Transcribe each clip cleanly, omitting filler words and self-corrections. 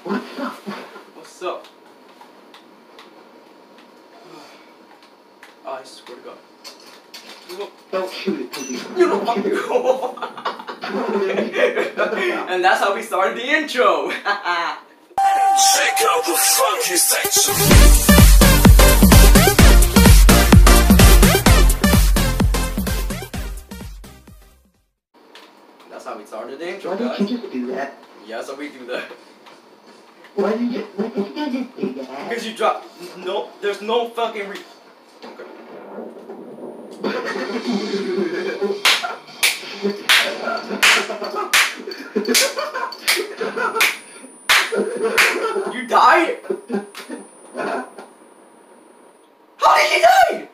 What's up? What's up? I swear to God. Don't shoot it, please. You don't fuck you. And that's how we started the intro. Check out the funky section. That's how we started the intro, Why guys. did you just do that? Yeah, so we do that. Why did you just do that? Because you drop. No, there's no fucking Okay. You died? How did you die?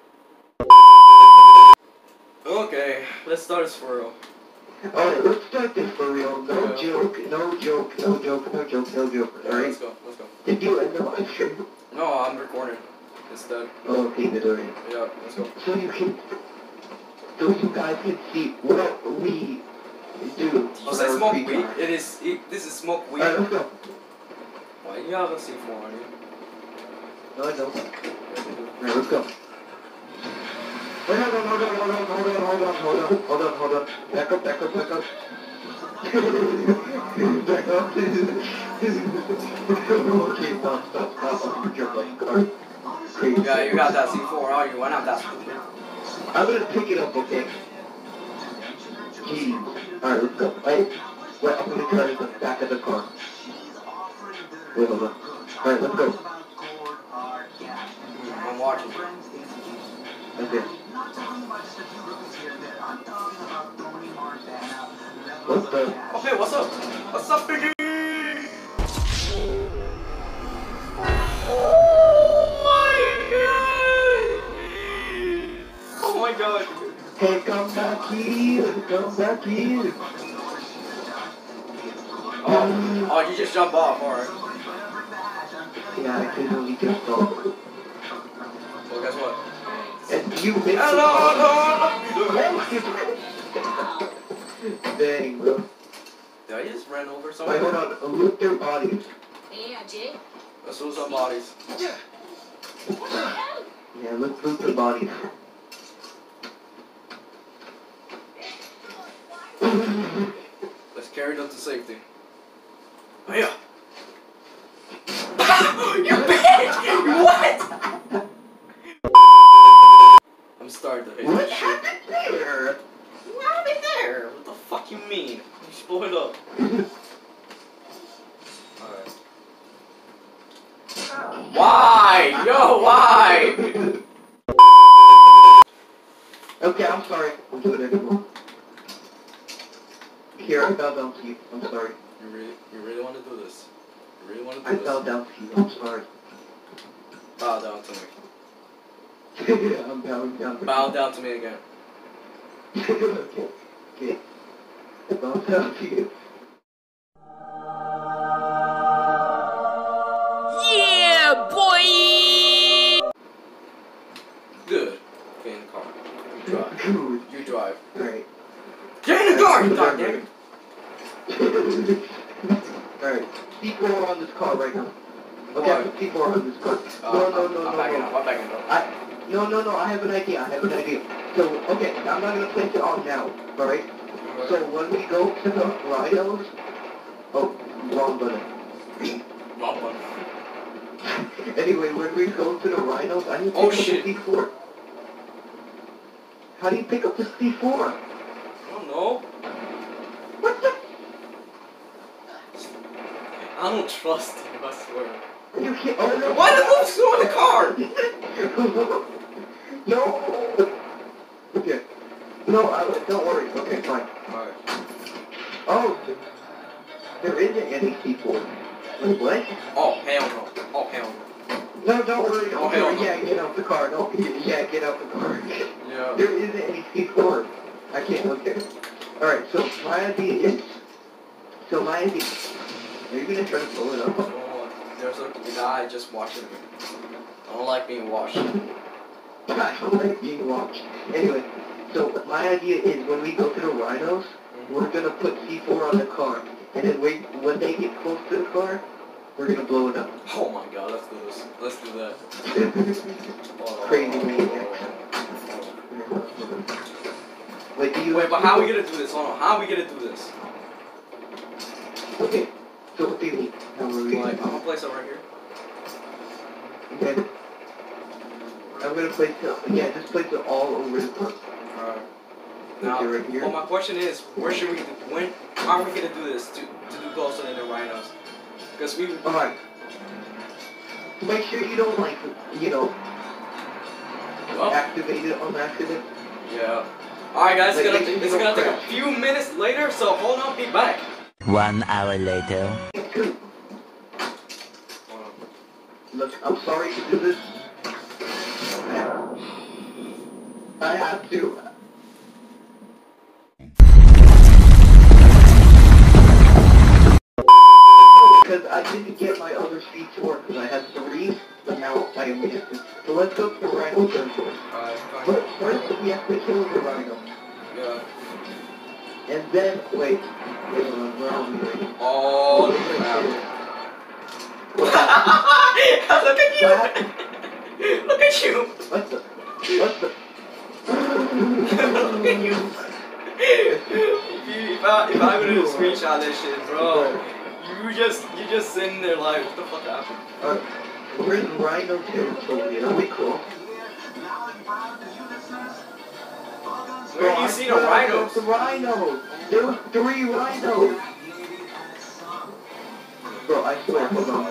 Okay, let's start this for real. Alright, let's start this for real. No joke, no joke, no joke, no joke, no joke. Alright? Let's go, let's go. Did you end the live stream? No, I'm recording instead. Oh, okay, good, alright. Yeah, let's go. So you guys can see what we do. Did you say smoke weed? This is smoke weed. Alright, let's go. Why you have a C4 on you? No, I don't. Alright, let's go. Hold on. Back up. Back up. Back up. Okay, stop. You're playing card. Crazy. Yeah, you got that C4 on you. Why not that stupid? I'm gonna pick it up, okay? Jeez. Alright, let's go. Wait, I'm gonna try to the back of the car. Wait, hold on. Alright, let's go. I'm watching. Okay. What's up? Okay, what's up? What's up, baby? Oh my god! Hey, come back here! Oh, you just jump off, alright. Yeah, I can only just talk. Well, guess what? And you missed Hello! Dang, bro. Did I just ran over Wait, someone? hold on. Loot their bodies. Let's lose some bodies. Yeah, let's loot their bodies. Let's carry them to safety. Hiya! You bitch! What? I'm starting to hate What this shit. happened there? What happened there? What the fuck you mean? You just blow it up. Alright. Why? Yo, why? Okay, I'm sorry. We'll do it anymore. Here, I fell down to you. I'm sorry. You really want to do this? You really want to do I this? fell down to you. I'm sorry. Bow down to me. I'm bowing down. Bow down to me again. Okay. I bow down to you. Yeah, boy! Good. Get in the car. You drive. Good. You drive. Alright. Get in the car, you goddamn. Alright. C4 on this car right now. Okay, Why? I put C4 on this car. I'm backing up. I'm backing up. No, I have an idea. So, okay, I'm not gonna place it on now, alright? So when we go to the rhinos... Oh, wrong button. Wrong one. Anyway, when we go to the rhinos, I need to pick up the C4. How do you pick up the C4? I don't know. What the... I don't trust you, I swear. You can't... Oh, no. Why did Luke go in the car? No! Okay. No, don't worry. Okay, fine. Alright. Oh, there isn't any C4. Wait, what? Oh, hell no. Oh, hell no. No, don't worry. Oh, hell no. Yeah, get out the car. No, yeah, get out the car. Yeah. There isn't any C4. I can't look at it. Alright, so my idea is... Are you gonna try to blow it up? Oh, there's a guy just watching me. I don't like being watched. I don't like being watched. Anyway, so my idea is when we go to the rhinos, we're gonna put C4 on the car. And then when they get close to the car, We're gonna blow it up. Oh my god, let's do this. Let's do that. Crazy maniac. Wait, do you... Wait, but how are we gonna do this? Hold on, how are we gonna do this? Okay, so what do you need? How are we... Like, I'm gonna place it right here. Okay. I'm gonna place it... Yeah, just place it all over the park. Alright. Now, right here. well, my question is, where should we do... How are we gonna do this to do closer than the rhinos? Because we... Alright. Make sure you don't, like, you know... Well, activate it on accident. yeah. Alright guys, Like, it's gonna take a few minutes later, so hold on, be back. 1 hour later. Look, I'm sorry to do this. I have to. Because I didn't get my other speed to work because I had 3, but now I am missing. So let's go to the rhino territory. But first we have to kill the rhino. Yeah. And then, wait, where are we right? Oh, look at you! Look at you! What the? Look at you! If I were to screenshot this shit, bro, you just sitting there like, what the fuck happened? We're in rhino territory. That'll be cool. Where have you seen a rhino? The rhino. There were 3 rhinos. Bro, I swear, hold on.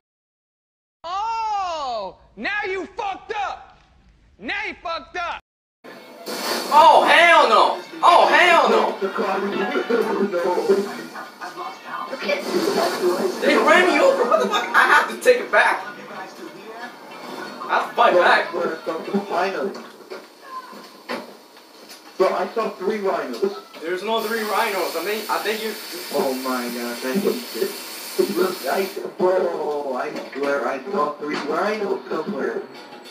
Oh, now you fucked up. Now you fucked up. Oh hell no! Oh hell no! They ran me over. What the fuck? I have to take it back. I have to fight back. Bro, I saw 3 rhinos. There's no 3 rhinos. I think you. Oh my gosh, I hate this. Look, bro, I swear I saw 3 rhinos somewhere.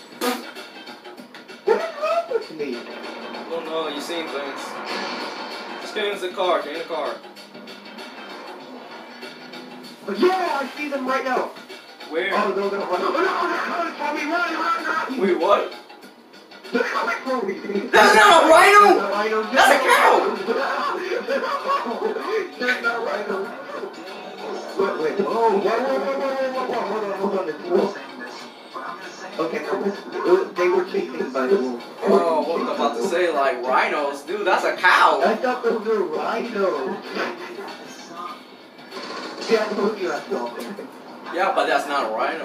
What's wrong with me? I don't know. You seen things. Just get into the car. Get in the car. Yeah, I see them right now. Where? Oh, they're gonna run. Oh, no, they're coming for me. Run. Wait, what? They're coming for me. That's not a rhino! That's a cow! They're not rhinos. Wait. Oh, hold on. It's wolf. Okay, they were chasing by the wolf. Oh, what was I about to say? Like, rhinos? Dude, that's a cow! I thought those were rhinos. Yeah, I told you I saw them. Yeah, but that's not a rhino.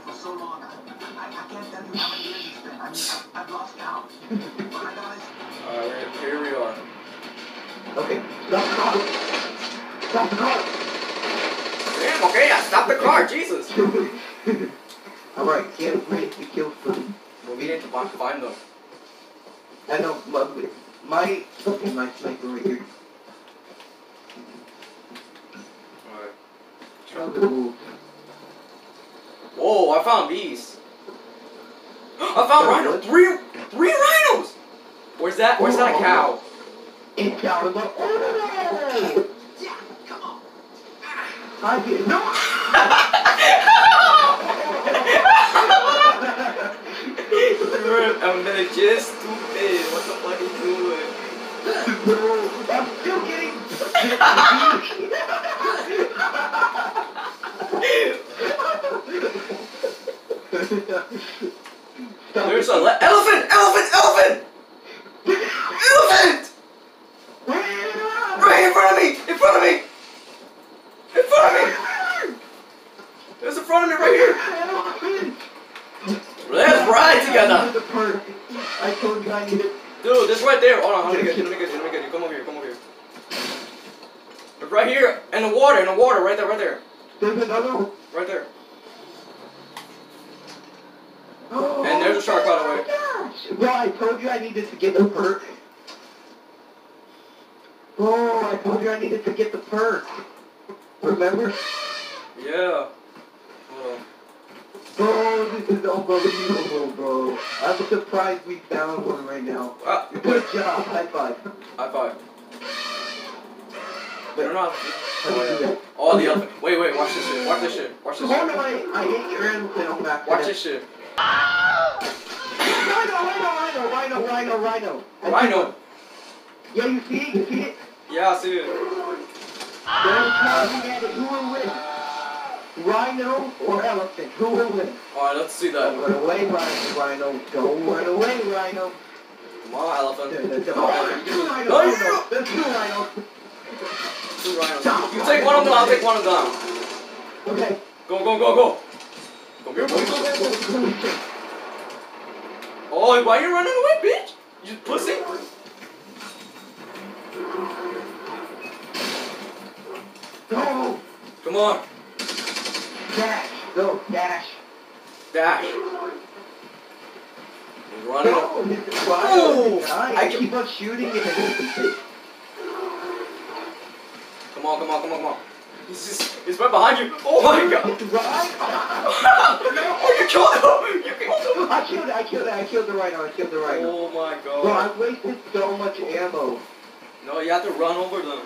Alright, here we are. Okay, stop the car. Stop the car. Damn, okay, yeah, stop the car, Jesus! Alright, get ready to kill them. Well, we need to find them. I know, my sniper right here. Alright. Whoa, I found bees. I found rhinos. 3 rhinos! Where's that a cow? It's cow. Oh no! Yeah, come on. I get no. I'm just stupid. What the fuck are you doing? Bro, I'm still getting. There's an elephant! Elephant! Right in front of me! There's in front of me right here! Let's ride together! I told you I needed. Dude, this right there. Hold on, let me get you. Come over here. Look right here, in the water, right there. There's another one. Right there. Oh, And there's a shark, by the way. Gosh. Bro, I told you I needed to get the perk. Remember? Yeah. Hold on. Bro, this is unbelievable, bro. I'm surprised we found one right now. Good job. High five. High five. I don't know how to How do you do that? Oh, the elephant. Wait, watch this shit. Watch this shit. Watch this Oh shit. no, I hate your elephant on back. Watch this shit. Rhino. Rhino. Yeah, you see it? You see it? Yeah, I see it. Who will win? Rhino or elephant? Who will win? Alright, let's see that. Don't run away, Rhino. Don't run away, Rhino. Come on, elephant. There's two rhinos. No, There's two rhinos. Two rhinos. You take one of them, I'll take one of them. Okay. Go. Come here, boy. Oh, why are you running away, bitch? You pussy. Go. Come on. Dash. Go. Dash. Dash. He's running. No, this is Oh, I keep on shooting it and Come on. He's right behind you. Oh my god. it's right. Oh, you killed him. You killed him. I killed the rhino. Oh my god. Bro, I wasted so much ammo. No, you have to run over them.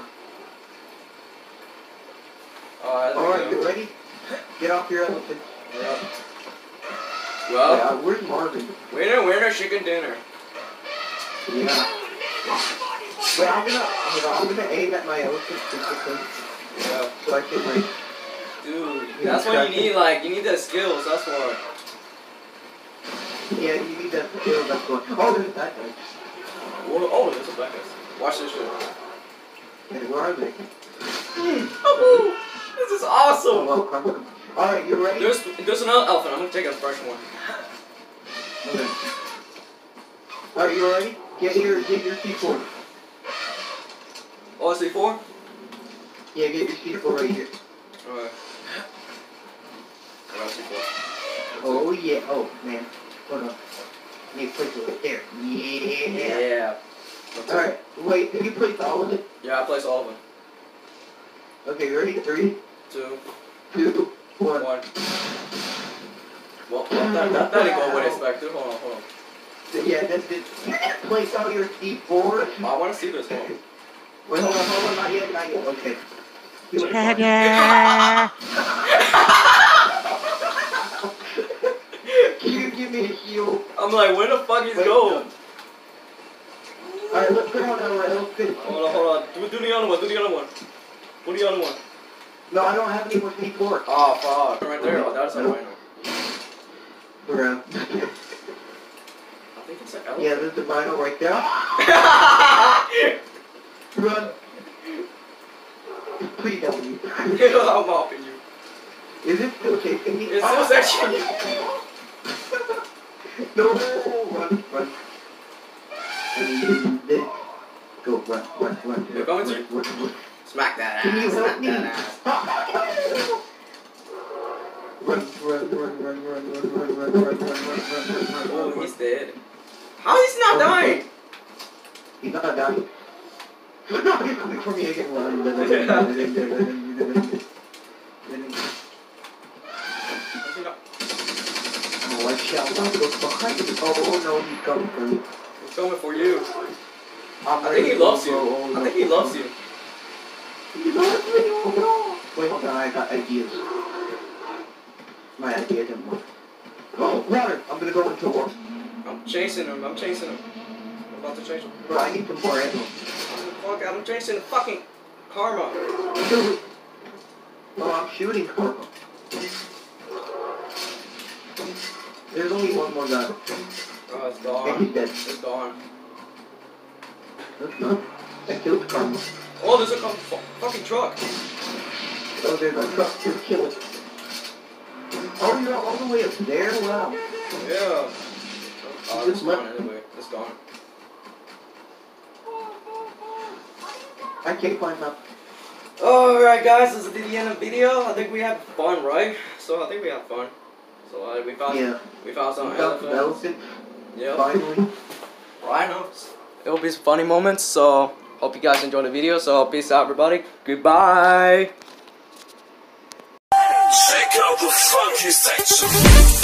Alright, you ready? Get off your elephant. Yeah. Well, Where's Marvin? winner, chicken dinner. Yeah. Wait, I'm gonna aim at my elephant specifically. Yeah. So I can like... Dude, that's what you need, you need the skills, that's why. Yeah, you need that skill, that's what... Oh, there's that guy. Oh, there's a black guy. Watch this shit. Hey, where are they? Oh, this is awesome. Well, alright, you ready? There's another elephant. I'm gonna take a fresh one. Okay. Alright, you ready? Get your C4. Oh, C4? Yeah, get your C4 right here. Alright. I got C4. Oh yeah, oh man. Hold on. You need to place it right there. Yeah. Yeah. Alright, wait, did you place all of it? Yeah, I placed all of them. Okay, ready? 3, 2, 2, 1. 1. Well, that didn't go what I expected. Hold on. Yeah, that's it. Place out your C4. I want to see this one. Wait, hold on, not yet. Okay. Can you give me a shield? I'm like, where the fuck is go? Alright, let's put on our elephant. Hold on. Do the other one. Put the other one. No, I don't have any more C4. Oh, fuck. Right there. Oh, that's a rhino. Around. I think it's an elephant. Yeah, there's the rhino right there. Run. Please help me. I'm helping you. Is it still chasing me? It's still chasing you. No, run. Go, run. They're coming to you. Run. Smack that ass. Can you help me? Run. Oh, he's dead. How he's not dying? He's not dying. No, he's coming for me again. Run. Oh, I shall not look behind me. Oh no, he's coming for me. He's coming for you. I think he loves you. I think he loves you. He loves me. Oh no. Wait, hold on. I got ideas. My idea didn't work. Oh, water. I'm gonna go into war. I'm chasing him. I'm about to chase him. Bro, I need some more ammo. Fuck, I'm chasing fucking Karma. Oh, I'm shooting Karma. There's only one more guy. Oh, it's And gone. he's dead. It's gone. That's not. I killed Karma. Oh, there's a fucking truck. Oh, there's a truck to kill it. Oh, you're all the way up there? Wow. Yeah. Oh, it's gone anyway. It's gone. I can't climb up. Alright guys, this is the end of the video. I think we had fun, right? So I think we had fun. So we found some elephants. Yeah. Finally. Rhinos. It will be some funny moments, so hope you guys enjoyed the video. So peace out everybody. Goodbye. Check out the funky section.